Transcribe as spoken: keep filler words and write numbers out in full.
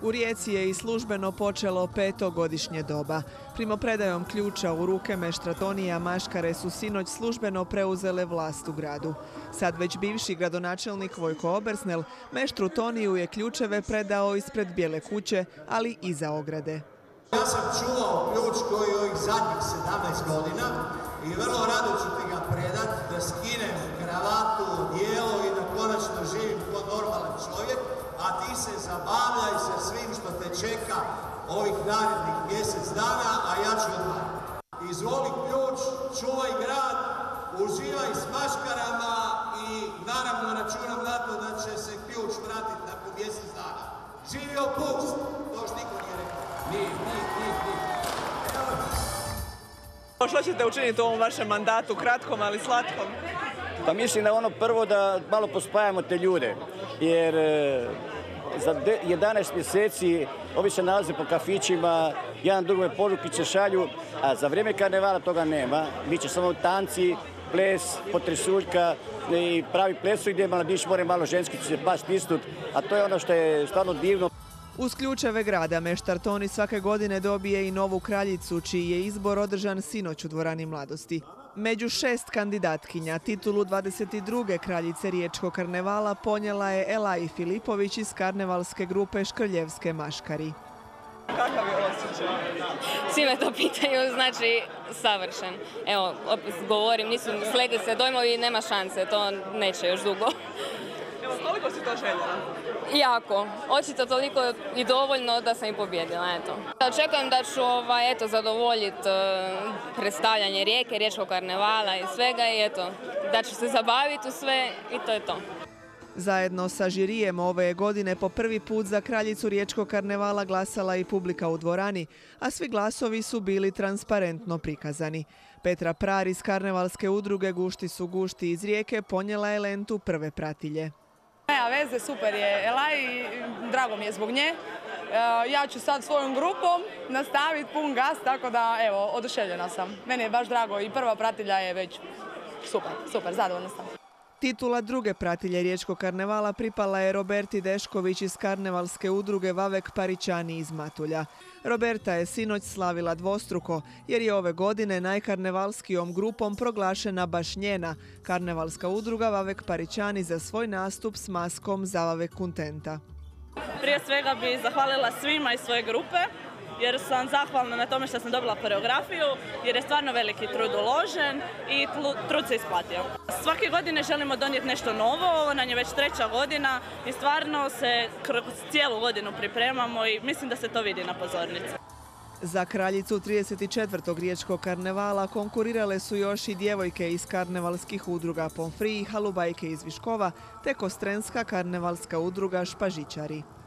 U Rijeci je i službeno počelo petogodišnje doba. Primopredajom ključa u ruke meštra Tonija maškare su sinoć službeno preuzele vlast u gradu. Sad već bivši gradonačelnik Vojko Obersnel meštru Toniju je ključeve predao ispred Bijele kuće, ali iza ograde. Ja sam čuvao ključ koji ovih zadnjih sedamnaest godina i vrlo rado ću ti ga predat, da skinem kravatu, odijelo i da konačno živim kao normalan čovjek, a ti se zabavljaj sa svim što te čeka ovih narednih mjesec dana, a ja ću odmah. Izvoli ključ, čuvaj grad, uživaj s maškarama i naravno računam na to da će se ključ vratiti nakon mjesec dana. Živio Pust! To još niko nije rekao. Nije, nije, nije, nije. Što ćete učiniti u ovom vašem mandatu, kratkom ali slatkom? Pa mislim da ono prvo da malo pospajamo te ljude, jer za jedanaest mjeseci ovi se nalaze po kafićima, jedan drugome porukice šalju, a za vrijeme karnevala toga nema. Biće samo tanci, ples, potresuljka i pravi plesu gdje mladić more malo ženski se pas pistut, a to je ono što je stvarno divno. Uz ključeve grada meštar Toni svake godine dobije i novu kraljicu, čiji je izbor održan sinoć u dvorani Mladosti. Među šest kandidatkinja titulu dvadeset druge kraljice riječkog karnevala ponijela je Elaji Filipović iz karnevalske grupe Škrljevske maškari. Kakav je osjećaj? Svi me to pitaju, znači savršen. Evo, opet govorim, nisu slede se dojmovi i nema šanse, to neće još dugo. Evo, koliko si to željela? Jako. Očito toliko i dovoljno da sam i pobjedila, eto. Očekujem da ću ovaj, eto, zadovoljiti uh, predstavljanje Rijeke, riječkog karnevala i svega i eto, da ću se zabaviti u sve i to je to. Zajedno sa žirijem ove godine po prvi put za kraljicu riječkog karnevala glasala i publika u dvorani, a svi glasovi su bili transparentno prikazani. Petra Prar iz karnevalske udruge Gušti su gušti iz Rijeke ponijela je lentu prve pratilje. Nema veze, super je Elaj i drago mi je zbog nje. Ja ću sad svojom grupom nastaviti pun gas, tako da evo, oduševljena sam. Meni je baš drago i prva pratilja je već super, super, zadovoljna sam. Titula druge pratilje riječkog karnevala pripala je Roberti Dešković iz karnevalske udruge Vavek Paričani iz Matulja. Roberta je sinoć slavila dvostruko, jer je ove godine najkarnevalskijom grupom proglašena baš njena, karnevalska udruga Vavek Paričani za svoj nastup s maskom Zavavek Kuntenta. Prije svega bih zahvalila svima iz svoje grupe, jer sam zahvalna na tome što sam dobila koreografiju, jer je stvarno veliki trud uložen i trud se isplatio. Svake godine želimo donijeti nešto novo, ovo nam je već treća godina i stvarno se kroz cijelu godinu pripremamo i mislim da se to vidi na pozornici. Za kraljicu trideset četvrtog riječkog karnevala konkurirale su još i djevojke iz karnevalskih udruga Pomfri i Halubajke iz Viškova, te Kostrenska karnevalska udruga Špažičari.